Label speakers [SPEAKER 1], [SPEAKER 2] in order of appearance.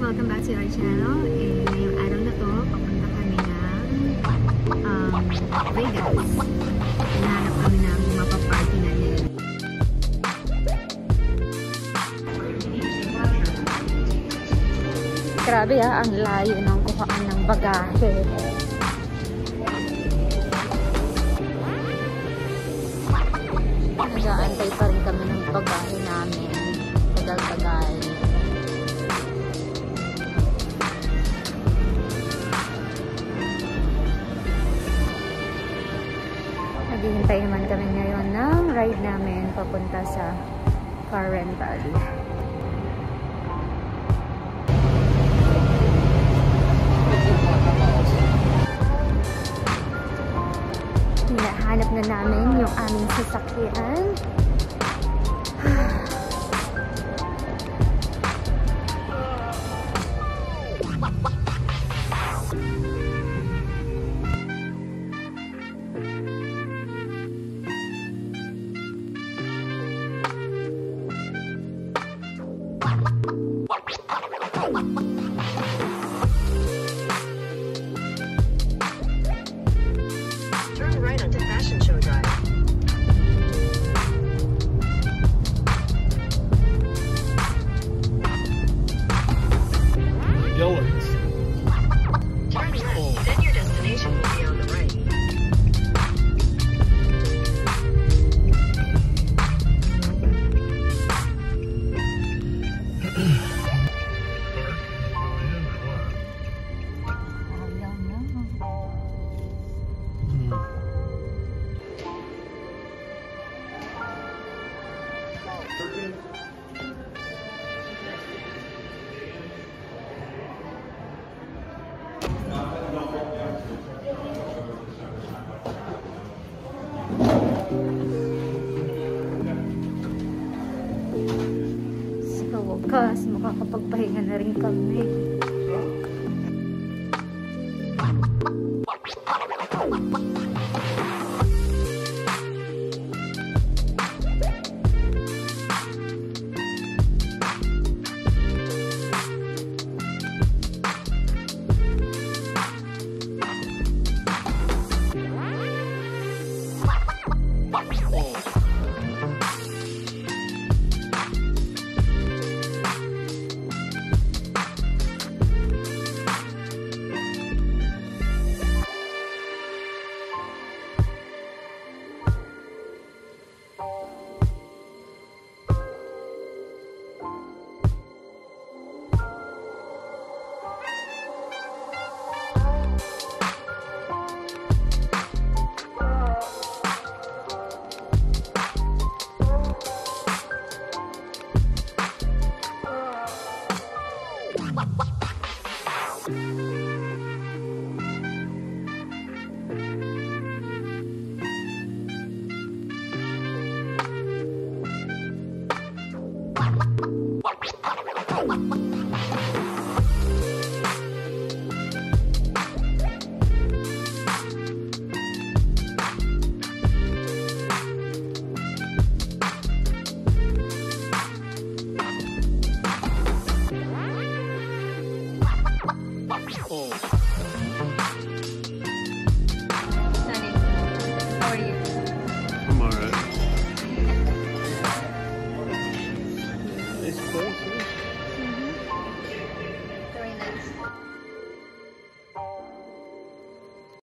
[SPEAKER 1] Welcome back to our channel. Ngayong araw na to, papunta kami ng Vegas. Hinahanap kami ng mapaparty na nila. Grabe ang layo ng kuhaan ng bagahe. Nag-aantay pa rin kami ng bagahe namin. Tagal-tagal. Naghihintay naman kami ngayon ng ride namin papunta sa car rental. Hinahanap na namin yung aming sasakyan.
[SPEAKER 2] Turn right onto Fashion Show Drive.
[SPEAKER 3] Yellow's.
[SPEAKER 2] Turn left, then your destination will be on the right.
[SPEAKER 1] Sa wakas, makakapagpahinga na rin kami. Sunny, how are you?
[SPEAKER 3] I'm alright. Nice place, huh?